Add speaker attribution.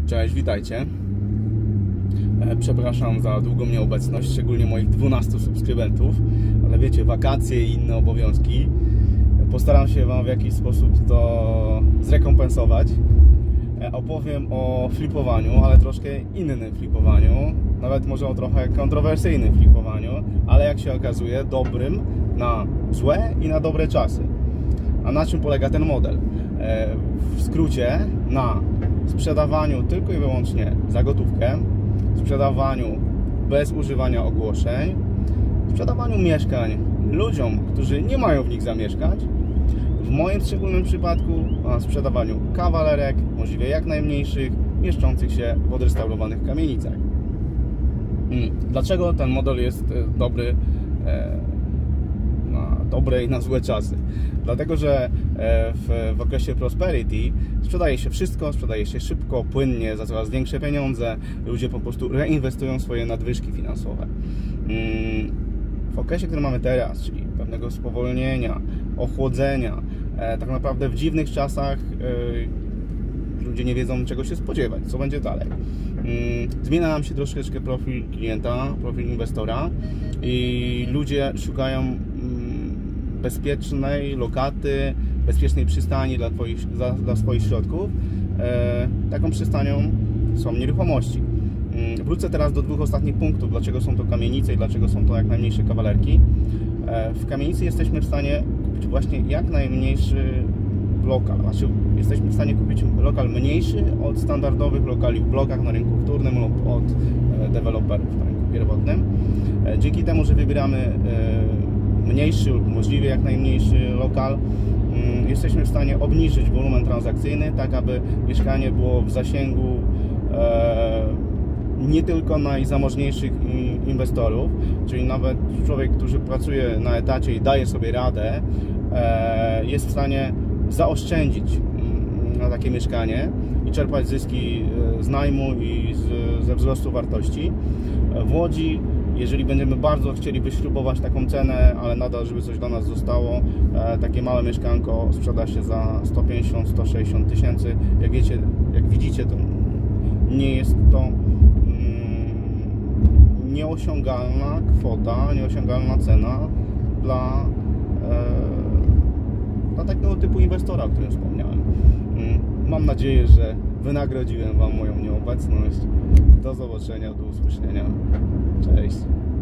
Speaker 1: Cześć, witajcie. Przepraszam za długą nieobecność, szczególnie moich 12 subskrybentów, ale wiecie, wakacje i inne obowiązki. Postaram się Wam w jakiś sposób to zrekompensować. Opowiem o flipowaniu, ale troszkę innym flipowaniu, nawet może o trochę kontrowersyjnym flipowaniu, ale jak się okazuje, dobrym na złe i na dobre czasy. A na czym polega ten model? W skrócie, na sprzedawaniu tylko i wyłącznie za gotówkę, sprzedawaniu bez używania ogłoszeń, sprzedawaniu mieszkań ludziom, którzy nie mają w nich zamieszkać, w moim szczególnym przypadku sprzedawaniu kawalerek, możliwie jak najmniejszych, mieszczących się w odrestaurowanych kamienicach. Dlaczego ten model jest dobry na dobre i na złe czasy? Dlatego, że w okresie prosperity sprzedaje się wszystko, sprzedaje się szybko, płynnie, za coraz większe pieniądze. Ludzie po prostu reinwestują swoje nadwyżki finansowe. W okresie, który mamy teraz, czyli pewnego spowolnienia, ochłodzenia, tak naprawdę w dziwnych czasach ludzie nie wiedzą, czego się spodziewać, co będzie dalej. Zmienia nam się troszeczkę profil klienta, profil inwestora i ludzie szukają bezpiecznej lokaty, bezpiecznej przystani dla swoich środków. Taką przystanią są nieruchomości. Wrócę teraz do dwóch ostatnich punktów, dlaczego są to kamienice i dlaczego są to jak najmniejsze kawalerki. W kamienicy jesteśmy w stanie kupić właśnie jak najmniejszy lokal. Znaczy, jesteśmy w stanie kupić lokal mniejszy od standardowych lokali w blokach na rynku wtórnym lub od deweloperów na rynku pierwotnym. Dzięki temu, że wybieramy mniejszy lub możliwie jak najmniejszy lokal, jesteśmy w stanie obniżyć wolumen transakcyjny, tak aby mieszkanie było w zasięgu nie tylko najzamożniejszych inwestorów, czyli nawet człowiek, który pracuje na etacie i daje sobie radę, jest w stanie zaoszczędzić na takie mieszkanie i czerpać zyski z najmu i ze wzrostu wartości. W Łodzi, jeżeli będziemy bardzo chcieli wyśrubować taką cenę, ale nadal, żeby coś do nas zostało, takie małe mieszkanko sprzeda się za 150-160 tysięcy. Jak widzicie, to nie jest to nieosiągalna kwota, nieosiągalna cena dla takiego typu inwestora, o którym wspomniałem. Mam nadzieję, że wynagrodziłem Wam moją nieobecność. Do zobaczenia, do usłyszenia. Cześć.